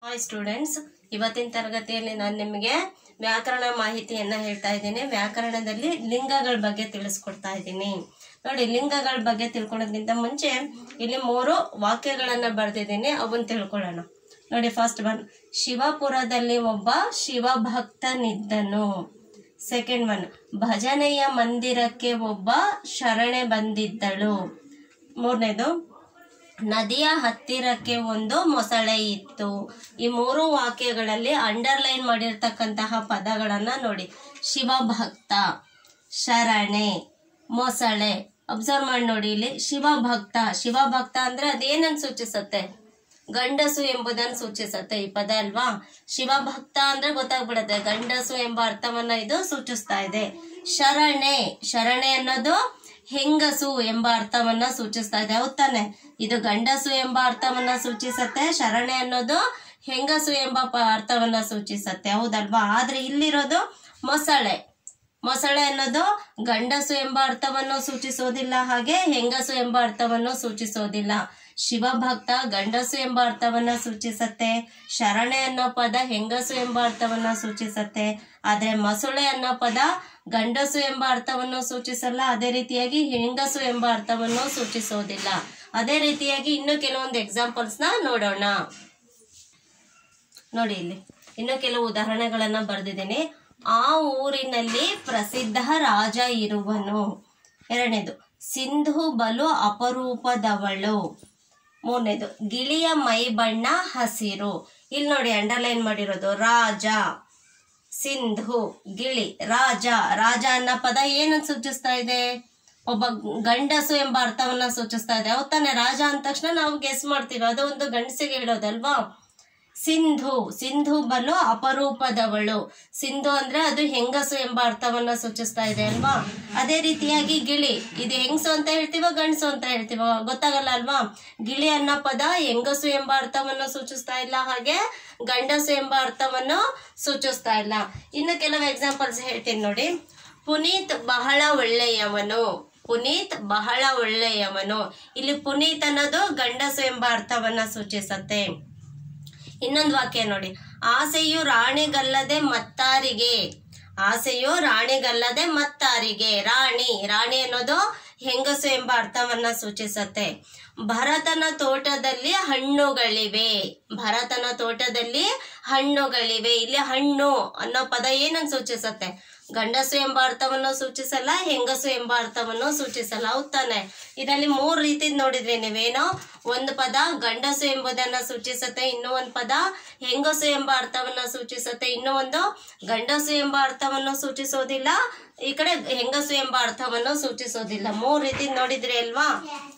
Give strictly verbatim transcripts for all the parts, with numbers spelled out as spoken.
Hi students, ಇವತ್ತಿನ ತರಗತಿಯಲ್ಲಿ ನಾನು ನಿಮಗೆ ವ್ಯಾಕರಣ ಮಾಹಿತಿಯನ್ನು ಹೇಳ್ತಾ ಇದ್ದೀನಿ. ವ್ಯಾಕರಣದಲ್ಲಿ ಲಿಂಗಗಳ ಬಗ್ಗೆ ತಿಳಿಸ್ಕೊಡ್ತಾ ಇದ್ದೀನಿ. ನೋಡಿ, ಲಿಂಗಗಳ ಬಗ್ಗೆ ತಿಳ್ಕೊಳ್ಳೋದಕ್ಕಿಂತ ಮುಂಚೆ ಇಲ್ಲಿ ಮೂರು ವಾಕ್ಯಗಳನ್ನು ಬರೆದಿದ್ದೀನಿ, ಅವನ್ನ ತಿಳ್ಕೊಳ್ಳೋಣ. ನೋಡಿ, ಫಸ್ಟ್ ಒನ್, ಶಿವಪುರದಲ್ಲಿ ಒಬ್ಬ ಶಿವಭಕ್ತನಿದ್ದನು. ಸೆಕೆಂಡ್ ಒನ್, ಭಜನೆಯ ಮಂದಿರಕ್ಕೆ ಒಬ್ಬ ಶರಣೆ ಬಂದಿದ್ದಳು. ಮೂರನೇದು, ನದಿಯ ಹತ್ತಿರಕ್ಕೆ ಒಂದು ಮೊಸಳೆ ಇತ್ತು. ಈ ಮೂರು ವಾಕ್ಯಗಳಲ್ಲಿ ಅಂಡರ್ಲೈನ್ ಮಾಡಿರ್ತಕ್ಕಂತಹ ಪದಗಳನ್ನ ನೋಡಿ. ಶಿವಭಕ್ತ, ಶರಣೆ, ಮೊಸಳೆ. ಅಬ್ಸರ್ವ್ ಮಾಡಿ ನೋಡಿ. ಇಲ್ಲಿ ಶಿವಭಕ್ತ, ಶಿವಭಕ್ತ ಅಂದ್ರೆ ಅದೇನನ್ನು ಸೂಚಿಸುತ್ತೆ? ಗಂಡಸು ಎಂಬುದನ್ನು ಸೂಚಿಸುತ್ತೆ ಈ ಪದ ಅಲ್ವಾ. ಶಿವಭಕ್ತ ಅಂದ್ರೆ ಗೊತ್ತಾಗ್ಬಿಡುತ್ತೆ, ಗಂಡಸು ಎಂಬ ಅರ್ಥವನ್ನ ಇದು ಸೂಚಿಸ್ತಾ ಇದೆ. ಶರಣೆ, ಶರಣೆ ಅನ್ನೋದು ಹೆಂಗಸು ಎಂಬ ಅರ್ಥವನ್ನ ಸೂಚಿಸ್ತಾ ಇದೆ. ಹೌದ್ ತಾನೆ? ಇದು ಗಂಡಸು ಎಂಬ ಅರ್ಥವನ್ನ ಸೂಚಿಸತ್ತೆ, ಶರಣೆ ಅನ್ನೋದು ಹೆಂಗಸು ಎಂಬ ಅರ್ಥವನ್ನ ಸೂಚಿಸತ್ತೆ, ಹೌದಲ್ವಾ? ಆದ್ರೆ ಇಲ್ಲಿರೋದು ಮೊಸಳೆ. ಮೊಸಳೆ ಅನ್ನೋದು ಗಂಡಸು ಎಂಬ ಅರ್ಥವನ್ನು ಸೂಚಿಸೋದಿಲ್ಲ, ಹಾಗೆ ಹೆಂಗಸು ಎಂಬ ಅರ್ಥವನ್ನು ಸೂಚಿಸೋದಿಲ್ಲ. ಶಿವಭಕ್ತ ಗಂಡಸು ಎಂಬ ಅರ್ಥವನ್ನ ಸೂಚಿಸತ್ತೆ, ಶರಣೆ ಅನ್ನೋ ಪದ ಹೆಂಗಸು ಎಂಬ ಅರ್ಥವನ್ನ ಸೂಚಿಸತ್ತೆ. ಆದ್ರೆ ಮೊಸಳೆ ಅನ್ನೋ ಪದ ಗಂಡಸು ಎಂಬ ಅರ್ಥವನ್ನು ಸೂಚಿಸಲ್ಲ, ಅದೇ ರೀತಿಯಾಗಿ ಹೆಂಗಸು ಎಂಬ ಅರ್ಥವನ್ನು ಸೂಚಿಸೋದಿಲ್ಲ. ಅದೇ ರೀತಿಯಾಗಿ ಇನ್ನು ಕೆಲವೊಂದು ಎಕ್ಸಾಂಪಲ್ಸ್ ನ ನೋಡೋಣ. ನೋಡಿ, ಇಲ್ಲಿ ಇನ್ನು ಕೆಲವು ಉದಾಹರಣೆಗಳನ್ನ ಬರೆದಿದ್ದೀನಿ. ಆ ಊರಿನಲ್ಲಿ ಪ್ರಸಿದ್ಧ ರಾಜ ಇರುವನು. ಎರಡನೇದು, ಸಿಂಧು ಬಲು ಅಪರೂಪದವಳು. ಮೂರನೇದು, ಗಿಳಿಯ ಮೈ ಬಣ್ಣ ಹಸಿರು. ಇಲ್ಲಿ ನೋಡಿ, ಅಂಡರ್ಲೈನ್ ಮಾಡಿರೋದು ರಾಜ, ಸಿಂಧು, ಗಿಳಿ, ರಾಜ. ರಾಜ ಅನ್ನೋ ಪದ ಏನನ್ನು ಸೂಚಿಸ್ತಾ ಇದೆ? ಒಬ್ಬ ಗಂಡಸು ಎಂಬ ಅರ್ಥವನ್ನ ಸೂಚಿಸ್ತಾ ಇದೆ. ಹೌದ್ ತಾನೆ? ರಾಜ ಅಂದ ತಕ್ಷಣ ನಾವು ಗೆಸ್ ಮಾಡ್ತೀವಿ, ಅದು ಒಂದು ಗಂಡಸಿಗೆ ಹೇಳೋದಲ್ವಾ. ಸಿಂಧು, ಸಿಂಧು ಬಲು ಅಪರೂಪದವಳು. ಸಿಂಧು ಅಂದ್ರೆ ಅದು ಹೆಂಗಸು ಎಂಬ ಅರ್ಥವನ್ನ ಸೂಚಿಸ್ತಾ ಇದೆ ಅಲ್ವಾ. ಅದೇ ರೀತಿಯಾಗಿ ಗಿಳಿ, ಇದು ಹೆಂಗಸು ಅಂತ ಹೇಳ್ತೀವ ಗಂಡಸು ಅಂತ ಹೇಳ್ತೀವ ಗೊತ್ತಾಗಲ್ಲ ಅಲ್ವಾ. ಗಿಳಿ ಅನ್ನೋ ಪದ ಹೆಂಗಸು ಎಂಬ ಅರ್ಥವನ್ನು ಸೂಚಿಸ್ತಾ ಇಲ್ಲ, ಹಾಗೆ ಗಂಡಸು ಎಂಬ ಅರ್ಥವನ್ನು ಸೂಚಿಸ್ತಾ ಇಲ್ಲ. ಇನ್ನು ಕೆಲವು ಎಕ್ಸಾಂಪಲ್ಸ್ ಹೇಳ್ತೀನಿ ನೋಡಿ. ಪುನೀತ್ ಬಹಳ ಒಳ್ಳೆಯವನು. ಪುನೀತ್ ಬಹಳ ಒಳ್ಳೆಯವನು. ಇಲ್ಲಿ ಪುನೀತ್ ಅನ್ನೋದು ಗಂಡಸು ಎಂಬ ಅರ್ಥವನ್ನ ಸೂಚಿಸತ್ತೆ. ಇನ್ನೊಂದು ವಾಕ್ಯ ನೋಡಿ. ಆಸೆಯು ರಾಣಿಗಲ್ಲದೆ ಮತ್ತಾರಿಗೆ. ಆಸೆಯು ರಾಣಿಗಲ್ಲದೆ ಮತ್ತಾರಿಗೆ. ರಾಣಿ, ರಾಣಿ ಅನ್ನೋದು ಹೆಂಗಸು ಎಂಬ ಅರ್ಥವನ್ನ ಸೂಚಿಸತ್ತೆ. ಭರತನ ತೋಟದಲ್ಲಿ ಹಣ್ಣುಗಳಿವೆ. ಭರತನ ತೋಟದಲ್ಲಿ ಹಣ್ಣುಗಳಿವೆ. ಇಲ್ಲಿ ಹಣ್ಣು ಅನ್ನೋ ಪದ ಏನನ್ನು ಸೂಚಿಸತ್ತೆ? ಗಂಡಸು ಎಂಬ ಅರ್ಥವನ್ನು ಸೂಚಿಸಲ್ಲ, ಹೆಂಗಸು ಎಂಬ ಅರ್ಥವನ್ನು ಸೂಚಿಸಲ್ಲ, ಹೌದ್ ತಾನೆ? ಇದರಲ್ಲಿ ಮೂರು ರೀತಿ ನೋಡಿದ್ರಿ ನೀವೇನೋ. ಒಂದು ಪದ ಗಂಡಸು ಎಂಬುದನ್ನ ಸೂಚಿಸತ್ತೆ, ಇನ್ನೂ ಒಂದು ಪದ ಹೆಂಗಸು ಎಂಬ ಅರ್ಥವನ್ನ ಸೂಚಿಸತ್ತೆ, ಇನ್ನೂ ಒಂದು ಗಂಡಸು ಎಂಬ ಅರ್ಥವನ್ನು ಸೂಚಿಸೋದಿಲ್ಲ, ಈ ಕಡೆ ಹೆಂಗಸು ಎಂಬ ಅರ್ಥವನ್ನು ಸೂಚಿಸೋದಿಲ್ಲ. ಮೂರು ರೀತಿ ನೋಡಿದ್ರಿ ಅಲ್ವಾ.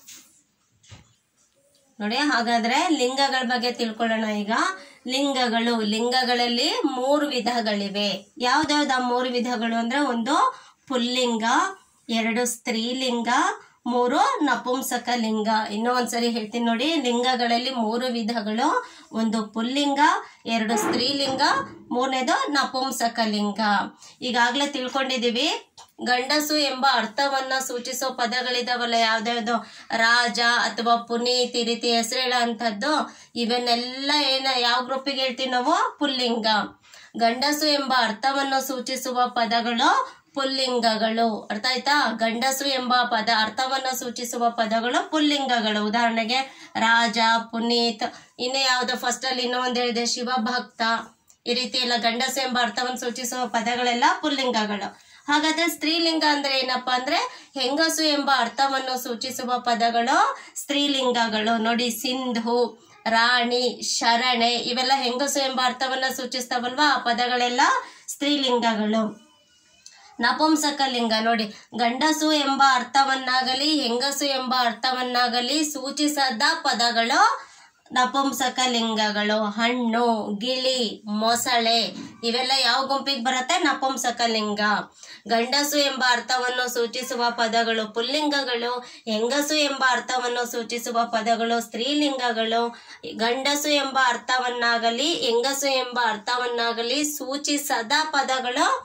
ನೋಡಿ, ಹಾಗಾದ್ರೆ ಲಿಂಗಗಳ ಬಗ್ಗೆ ತಿಳ್ಕೊಳ್ಳೋಣ ಈಗ. ಲಿಂಗಗಳು, ಲಿಂಗಗಳಲ್ಲಿ ಮೂರು ವಿಧಗಳಿವೆ. ಯಾವ್ದಾವ್ದು ಆ ಮೂರು ವಿಧಗಳು ಅಂದ್ರೆ, ಒಂದು ಪುಲ್ಲಿಂಗ, ಎರಡು ಸ್ತ್ರೀಲಿಂಗ, ಮೂರು ನಪುಂಸಕ ಲಿಂಗ. ಇನ್ನೂ ಒಂದ್ಸರಿ ಹೇಳ್ತೀನಿ ನೋಡಿ. ಲಿಂಗಗಳಲ್ಲಿ ಮೂರು ವಿಧಗಳು, ಒಂದು ಪುಲ್ಲಿಂಗ, ಎರಡು ಸ್ತ್ರೀಲಿಂಗ, ಮೂರನೇದು ನಪುಂಸಕ ಲಿಂಗ. ಈಗಾಗಲೇ ತಿಳ್ಕೊಂಡಿದೀವಿ. ಗಂಡಸು ಎಂಬ ಅರ್ಥವನ್ನ ಸೂಚಿಸೋ ಪದಗಳಿದಾವಲ್ಲ, ಯಾವ್ದಾವ್ದು, ರಾಜ ಅಥವಾ ಪುನೀತ್, ಈ ರೀತಿ ಹೆಸರು ಹೇಳೋ ಅಂತದ್ದು, ಇವನ್ನೆಲ್ಲ ಏನ ಯಾವ ಗ್ರೂಪಿಗೆ ಹೇಳ್ತೀವಿ ನಾವು? ಪುಲ್ಲಿಂಗ. ಗಂಡಸು ಎಂಬ ಅರ್ಥವನ್ನು ಸೂಚಿಸುವ ಪದಗಳು ಪುಲ್ಲಿಂಗಗಳು. ಅರ್ಥ ಆಯ್ತಾ? ಗಂಡಸು ಎಂಬ ಪದ ಅರ್ಥವನ್ನ ಸೂಚಿಸುವ ಪದಗಳು ಪುಲ್ಲಿಂಗಗಳು. ಉದಾಹರಣೆಗೆ ರಾಜ, ಪುನೀತ್, ಇನ್ನು ಯಾವ್ದು ಫಸ್ಟ್ ಅಲ್ಲಿ ಇನ್ನೂ ಒಂದ್ ಹೇಳಿದೆ, ಶಿವಭಕ್ತ, ಈ ರೀತಿ ಎಲ್ಲ ಗಂಡಸು ಎಂಬ ಅರ್ಥವನ್ನು ಸೂಚಿಸುವ ಪದಗಳೆಲ್ಲ ಪುಲ್ಲಿಂಗಗಳು. ಹಾಗಾದ್ರೆ ಸ್ತ್ರೀಲಿಂಗ ಅಂದ್ರೆ ಏನಪ್ಪಾ ಅಂದ್ರೆ, ಹೆಂಗಸು ಎಂಬ ಅರ್ಥವನ್ನು ಸೂಚಿಸುವ ಪದಗಳು ಸ್ತ್ರೀಲಿಂಗಗಳು. ನೋಡಿ, ಸಿಂಧು, ರಾಣಿ, ಶರಣೆ, ಇವೆಲ್ಲ ಹೆಂಗಸು ಎಂಬ ಅರ್ಥವನ್ನ ಸೂಚಿಸ್ತಾವಲ್ವಾ, ಆ ಪದಗಳೆಲ್ಲ ಸ್ತ್ರೀಲಿಂಗಗಳು. ನಪುಂಸಕ ಲಿಂಗ ನೋಡಿ, ಗಂಡಸು ಎಂಬ ಅರ್ಥವನ್ನಾಗಲಿ ಹೆಂಗಸು ಎಂಬ ಅರ್ಥವನ್ನಾಗಲಿ ಸೂಚಿಸದ ಪದಗಳು ನಪುಂಸಕ ಲಿಂಗಗಳು. ಹಣ್ಣು, ಗಿಳಿ, ಮೊಸಳೆ, ಇವೆಲ್ಲ ಯಾವ ಗುಂಪಿಗೆ ಬರುತ್ತೆ? ನಪುಂಸಕ ಲಿಂಗ. ಗಂಡಸು ಎಂಬ ಅರ್ಥವನ್ನು ಸೂಚಿಸುವ ಪದಗಳು ಪುಲ್ಲಿಂಗಗಳು, ಹೆಂಗಸು ಎಂಬ ಅರ್ಥವನ್ನು ಸೂಚಿಸುವ ಪದಗಳು ಸ್ತ್ರೀಲಿಂಗಗಳು. ಗಂಡಸು ಎಂಬ ಅರ್ಥವನ್ನಾಗಲಿ ಹೆಂಗಸು ಎಂಬ ಅರ್ಥವನ್ನಾಗಲಿ ಸೂಚಿಸದ ಪದಗಳು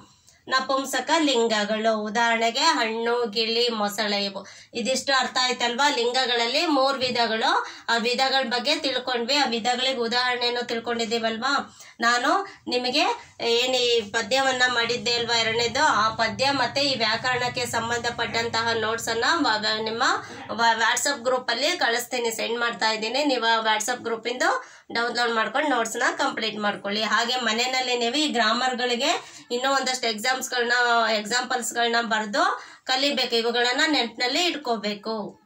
ನಪುಂಸಕ ಲಿಂಗಗಳು. ಉದಾಹರಣೆಗೆ ಹಣ್ಣು, ಗಿಳಿ, ಮೊಸಳೆ. ಇವು ಇದಿಷ್ಟು ಅರ್ಥ ಆಯ್ತಲ್ವಾ? ಲಿಂಗಗಳಲ್ಲಿ ಮೂರ್ ವಿಧಗಳು. ಆ ವಿಧಗಳ ಬಗ್ಗೆ ತಿಳ್ಕೊಂಡ್ವಿ. ಆ ವಿಧಗಳಿಗೆ ಉದಾಹರಣೆಯನ್ನು ತಿಳ್ಕೊಂಡಿದ್ದೀವಲ್ವಾ? ನಾನು ನಿಮಗೆ ಏನು ಈ ಪದ್ಯವನ್ನ ಮಾಡಿದ್ದೆ ಅಲ್ವಾ ಎರಡನೇದು, ಆ ಪದ್ಯ ಮತ್ತೆ ಈ ವ್ಯಾಕರಣಕ್ಕೆ ಸಂಬಂಧಪಟ್ಟಂತಹ ನೋಟ್ಸ್ ಅನ್ನ ನಿಮ್ಮ ವಾಟ್ಸಪ್ ಗ್ರೂಪ್ ಅಲ್ಲಿ ಕಳಿಸ್ತೀನಿ, ಸೆಂಡ್ ಮಾಡ್ತಾ ಇದ್ದೀನಿ. ನೀವು ವಾಟ್ಸಪ್ ಗ್ರೂಪ್ ಇಂದ ಡೌನ್ಲೋಡ್ ಮಾಡ್ಕೊಂಡು ನೋಟ್ಸ್ ನ ಕಂಪ್ಲೀಟ್ ಮಾಡ್ಕೊಳ್ಳಿ. ಹಾಗೆ ಮನೆಯಲ್ಲಿ ನೀವು ಈ ಗ್ರಾಮರ್ಗಳಿಗೆ ಇನ್ನೂ ಒಂದಷ್ಟು ಎಕ್ಸಾಮ್ಸ್ಗಳನ್ನ ಎಕ್ಸಾಂಪಲ್ಸ್ಗಳನ್ನ ಬರೆದು ಕಲಿಬೇಕು. ಇವುಗಳನ್ನ ನೆಟ್ನಲ್ಲಿ ಇಟ್ಕೋಬೇಕು.